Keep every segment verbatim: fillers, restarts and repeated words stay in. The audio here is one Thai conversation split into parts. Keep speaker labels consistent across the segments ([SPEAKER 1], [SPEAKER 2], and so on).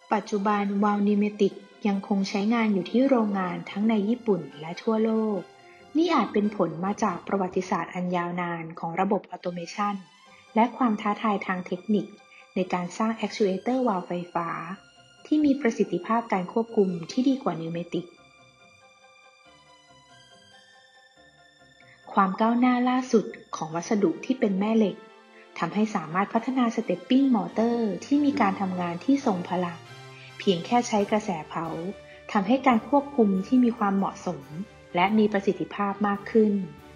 [SPEAKER 1] ปัจจุบันวาล์วนิวเมติกยังคงใช้งานอยู่ที่โรงงานทั้งในญี่ปุ่นและทั่วโลกนี่อาจเป็นผลมาจากประวัติศาสตร์อันยาวนานของระบบออโตเมชันและความท้าทายทางเทคนิคในการสร้างแอกชูเอเตอร์วาล์วไฟฟ้าที่มีประสิทธิภาพการควบคุมที่ดีกว่านิวเมติกความก้าวหน้าล่าสุดของวัสดุที่เป็นแม่เหล็กทำให้สามารถพัฒนาสเตปปิ้งมอเตอร์ที่มีการทำงานที่ทรงพลังเพียงแค่ใช้กระแสเผาทำให้การควบคุมที่มีความเหมาะสมและมีประสิทธิภาพมากขึ้น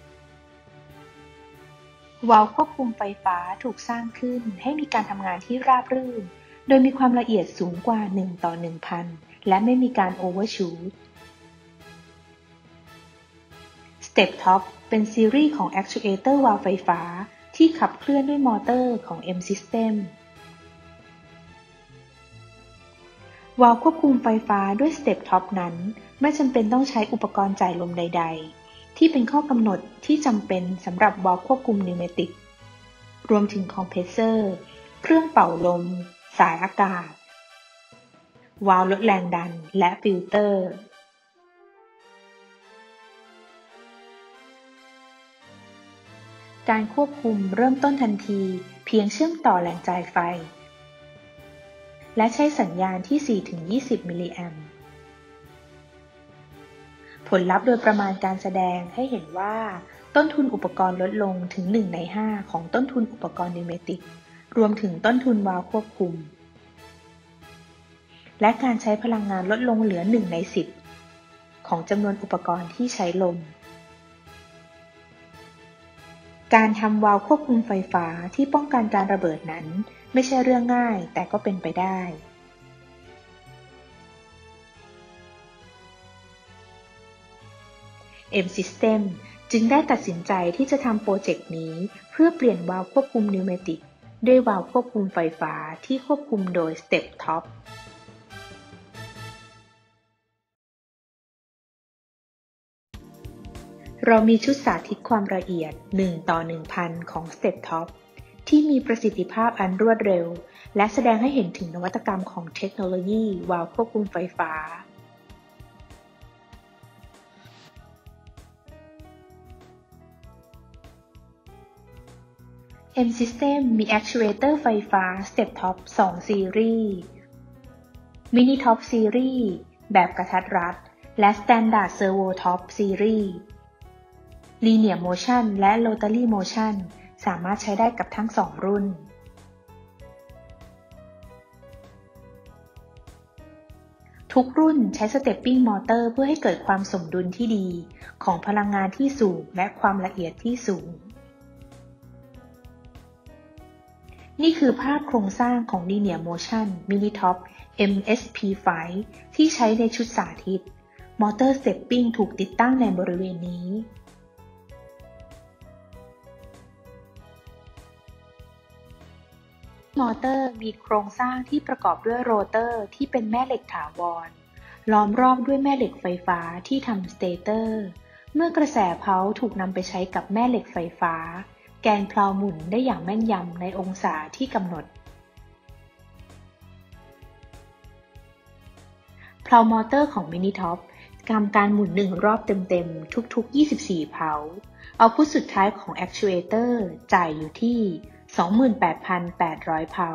[SPEAKER 1] วาล์วควบคุมไฟฟ้าถูกสร้างขึ้นให้มีการทำงานที่ราบรื่นโดยมีความละเอียดสูงกว่าหนึ่งต่อ หนึ่งพัน และไม่มีการโอเวอร์ชูต Step Top เป็นซีรีส์ของ Actuator Valve ไฟฟ้าที่ขับเคลื่อนด้วยมอเตอร์ของ M System วาล์วควบคุมไฟฟ้าด้วย Step Top นั้นไม่จำเป็นต้องใช้อุปกรณ์จ่ายลมใดๆที่เป็นข้อกำหนดที่จำเป็นสำหรับวาล์วควบคุมนิวเมติกรวมถึงคอมเพรสเซอร์เครื่องเป่าลมสายอากาศวาล์วลดแรงดันและฟิลเตอร์การควบคุมเริ่มต้นทันทีเพียงเชื่อมต่อแหล่งจ่ายไฟและใช้สัญญาณที่ สี่ถึงยี่สิบ มิลลิแอมป์ผลลัพธ์โดยประมาณการแสดงให้เห็นว่าต้นทุนอุปกรณ์ลดลงถึงหนึ่งในห้าของต้นทุนอุปกรณ์นิวเมติกรวมถึงต้นทุนวาล์วควบคุมและการใช้พลังงานลดลงเหลือหนึ่งในสิบของจำนวนอุปกรณ์ที่ใช้ลมการทำวาล์วควบคุมไฟฟ้าที่ป้องกันการระเบิดนั้นไม่ใช่เรื่องง่ายแต่ก็เป็นไปได้ M System จึงได้ตัดสินใจที่จะทำโปรเจกต์นี้เพื่อเปลี่ยนวาล์วควบคุมนิวเมติกด้วยวาล์วควบคุมไฟฟ้าที่ควบคุมโดย Step Topเรามีชุดสาธิตความละเอียด หนึ่ง ต่อ หนึ่งพัน ของ Step Top ที่มีประสิทธิภาพอันรวดเร็วและแสดงให้เห็นถึงนวัตกรรมของเทคโนโลยีวาล์วควบคุมไฟฟ้า M System มี Actuator ไฟฟ้า Step Top สอง ซีรีส์ Mini Top ซีรีส์แบบกระทัดรัดและ Standard Servo Top ซีรีส์Linear Motion และ Rotary Motion สามารถใช้ได้กับทั้งสองรุ่นทุกรุ่นใช้ Stepping Motor เพื่อให้เกิดความสมดุลที่ดีของพลังงานที่สูงและความละเอียดที่สูงนี่คือภาพโครงสร้างของ Linear Motion Mini Top เอ็ม เอส พี ไฟว์ ที่ใช้ในชุดสาธิตมอเตอร์ Stepping ถูกติดตั้งในบริเวณนี้มอเตอร์มีโครงสร้างที่ประกอบด้วยโรเตอร์ที่เป็นแม่เหล็กถาวรล้อมรอบด้วยแม่เหล็กไฟฟ้าที่ทำสเตเตอร์เมื่อกระแสเพาถูกนำไปใช้กับแม่เหล็กไฟฟ้าแกนเพลาหมุนได้อย่างแม่นยำในองศาที่กำหนดเพลามอเตอร์ของมินิท็อปทำการหมุนหนึ่งรอบเต็มๆทุกๆยี่สิบสี่เพาเอาพุทสุดท้ายของแอกชูเอเตอร์จ่ายอยู่ที่ สองหมื่นแปดพันแปดร้อย เพา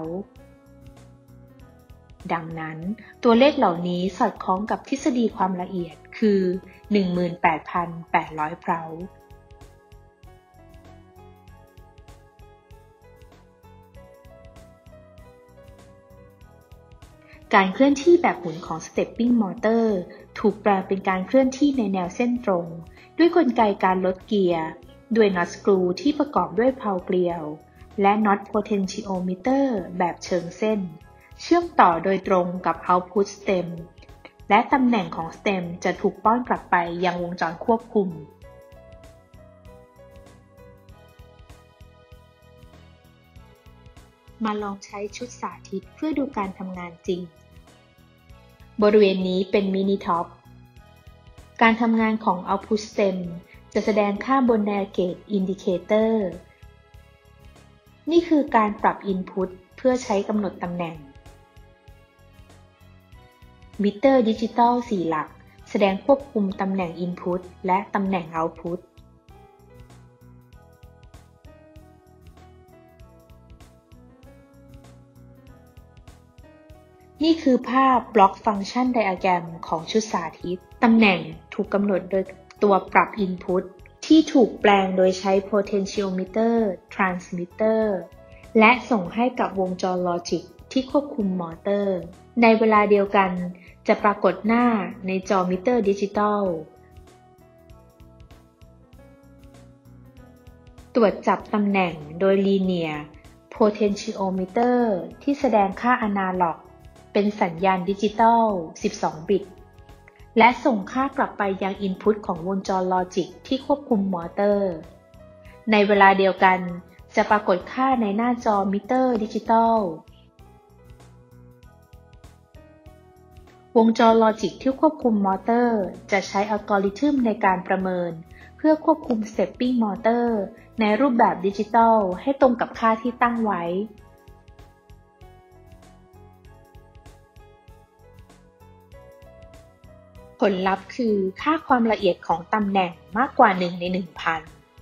[SPEAKER 1] ดังนั้นตัวเลขเหล่านี้สอดคล้องกับทฤษฎีความละเอียดคือ หนึ่งหมื่นแปดพันแปดร้อย เพาการเคลื่อนที่แบบหมุนของ Stepping Motor ถูกแปลงเป็นการเคลื่อนที่ในแนวเส้นตรงด้วยกลไกการลดเกียร์ด้วยน็อตสกรูที่ประกอบด้วยเพลาเกลียวและน็อต Potentiometer แบบเชิงเส้นเชื่อมต่อโดยตรงกับ Output Stem และตำแหน่งของ Stem จะถูกป้อนกลับไปยังวงจรควบคุมมาลองใช้ชุดสาธิตเพื่อดูการทำงานจริงบริเวณนี้เป็นมินิท็อปการทำงานของ Output Stem จะแสดงค่าบน Navigate Indicator นี่คือการปรับ Input เพื่อใช้กำหนดตำแหน่งมิเตอร์ดิจิตอลสี่หลักแสดงควบคุมตำแหน่ง Input และตำแหน่ง Output นี่คือภาพบล็อกฟังก์ชันไดอะแกรมของชุดสาธิตตำแหน่งถูกกำหนดโดยตัวปรับ Input ที่ถูกแปลงโดยใช้ Potentiometer Transmitter และส่งให้กับวงจรลอจิกที่ควบคุมมอเตอร์ในเวลาเดียวกันจะปรากฏหน้าในจอมิเตอร์ดิจิตอลตรวจจับตำแหน่งโดย Linear Potentiometer ที่แสดงค่าอนาล็อกเป็นสัญญาณดิจิตอลสิบสองบิตและส่งค่ากลับไปยัง Input ของวงจรลอจิกที่ควบคุมมอเตอร์ในเวลาเดียวกันจะปรากฏค่าในหน้าจอมิเตอร์ดิจิตอลวงจรลอจิกที่ควบคุมมอเตอร์จะใช้อัลกอริทึมในการประเมินเพื่อควบคุม Stepping Motor ในรูปแบบดิจิตอลให้ตรงกับค่าที่ตั้งไว้ผลลัพธ์คือค่าความละเอียดของตำแหน่งมากกว่าหนึ่งใน หนึ่งพัน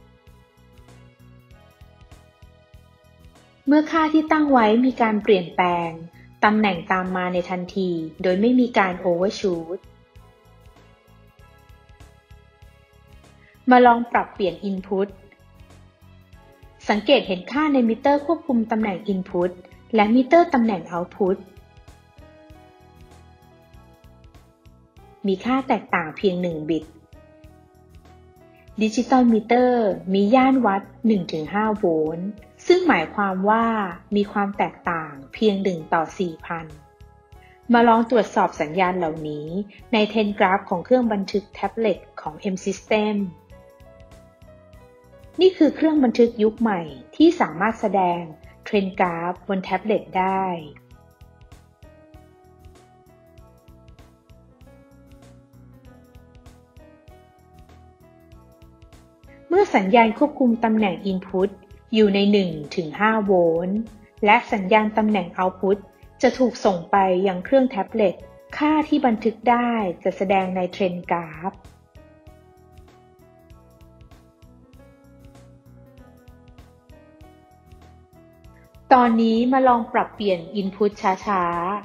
[SPEAKER 1] เมื่อค่าที่ตั้งไว้มีการเปลี่ยนแปลงตำแหน่งตามมาในทันทีโดยไม่มีการโอเวอร์ชูตมาลองปรับเปลี่ยน Input สังเกตเห็นค่าในมิเตอร์ควบคุมตำแหน่ง Input และมิเตอร์ตำแหน่ง Output มีค่าแตกต่างเพียงหนึ่งบิตดิจิตอลมิเตอร์มีย่านวัด หนึ่งถึงห้า โวลต์ซึ่งหมายความว่ามีความแตกต่างเพียงหนึ่งต่อ สี่พัน มาลองตรวจสอบสัญญาณเหล่านี้ในเทรนกราฟของเครื่องบันทึกแท็บเล็ตของ M System นี่คือเครื่องบันทึกยุคใหม่ที่สามารถแสดงเทรนกราฟบนแท็บเล็ตได้เมื่อสัญญาณควบคุมตำแหน่ง Input อยู่ใน หนึ่งถึงห้า โวลต์และสัญญาณตำแหน่ง Output จะถูกส่งไปยังเครื่องแท็บเล็ตค่าที่บันทึกได้จะแสดงในเทรนกราฟตอนนี้มาลองปรับเปลี่ยน Input ช้า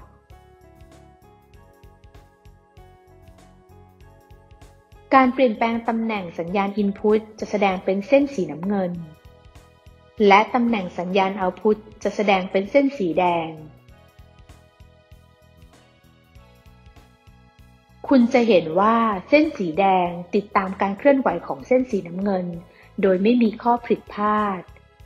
[SPEAKER 1] ๆการเปลี่ยนแปลงตำแหน่งสัญญาณ Input จะแสดงเป็นเส้นสีน้ำเงินและตำแหน่งสัญญาณ Output จะแสดงเป็นเส้นสีแดงคุณจะเห็นว่าเส้นสีแดงติดตามการเคลื่อนไหวของเส้นสีน้ำเงินโดยไม่มีข้อผิดพลาด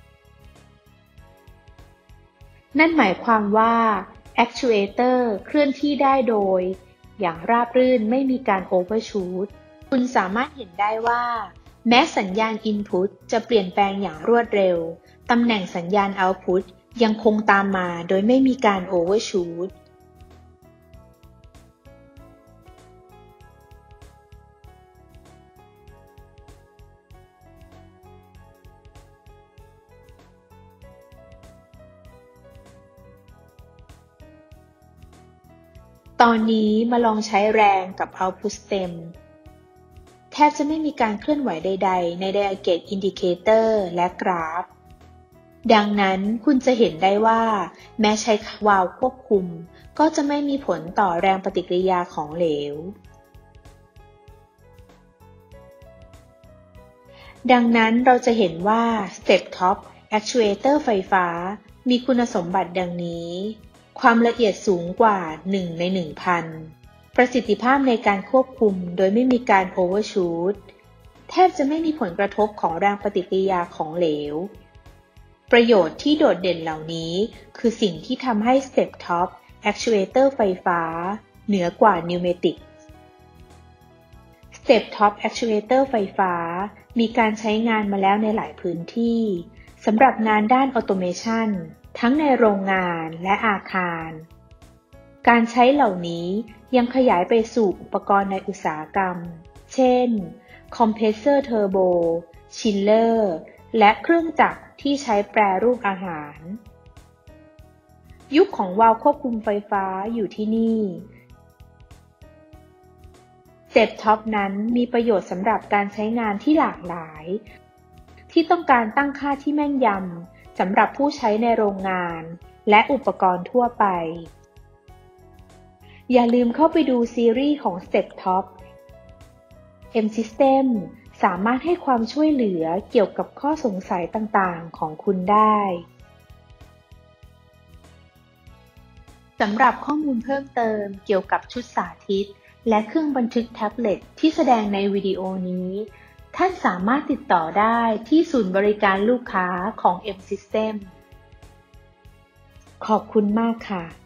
[SPEAKER 1] นั่นหมายความว่า Actuator เคลื่อนที่ได้โดยอย่างราบรื่นไม่มีการโอเวอร์ชูตคุณสามารถเห็นได้ว่าแม้สัญญาณ Input จะเปลี่ยนแปลงอย่างรวดเร็วตำแหน่งสัญญาณ Output ยังคงตามมาโดยไม่มีการโอเวอร์ชูตตอนนี้มาลองใช้แรงกับ Output Stem แทบจะไม่มีการเคลื่อนไหวใดๆใน Diagate Indicator และกราฟดังนั้นคุณจะเห็นได้ว่าแม้ใช้วาล์วควบคุมก็จะไม่มีผลต่อแรงปฏิกิริยาของเหลวดังนั้นเราจะเห็นว่า Step Top Actuator ไฟฟ้ามีคุณสมบัติดังนี้ความละเอียดสูงกว่า หนึ่ง ใน หนึ่งพัน ประสิทธิภาพในการควบคุมโดยไม่มีการโอเวอร์ชูตแทบจะไม่มีผลกระทบของแรงปฏิกิริยาของเหลวประโยชน์ที่โดดเด่นเหล่านี้คือสิ่งที่ทำให้ Step Top Actuator ไฟฟ้าเหนือกว่า Pneumatic Step Top Actuator ไฟฟ้ามีการใช้งานมาแล้วในหลายพื้นที่สำหรับงานด้าน Automation ทั้งในโรงงานและอาคารการใช้เหล่านี้ยังขยายไปสู่อุปกรณ์ในอุตสาหกรรมเช่นคอมเพรสเซอร์เทอร์โบชิลเลอร์และเครื่องจักรที่ใช้แปรรูปอาหารยุคของวาล์วควบคุมไฟฟ้าอยู่ที่นี่ Step Top นั้นมีประโยชน์สำหรับการใช้งานที่หลากหลายที่ต้องการตั้งค่าที่แม่นยำสำหรับผู้ใช้ในโรงงานและอุปกรณ์ทั่วไปอย่าลืมเข้าไปดูซีรีส์ของ Step Top M-System สามารถให้ความช่วยเหลือเกี่ยวกับข้อสงสัยต่างๆของคุณได้สำหรับข้อมูลเพิ่มเติมเกี่ยวกับชุดสาธิตและเครื่องบันทึกแท็บเล็ตที่แสดงในวิดีโอนี้ท่านสามารถติดต่อได้ที่ศูนย์บริการลูกค้าของ M-System ขอบคุณมากค่ะ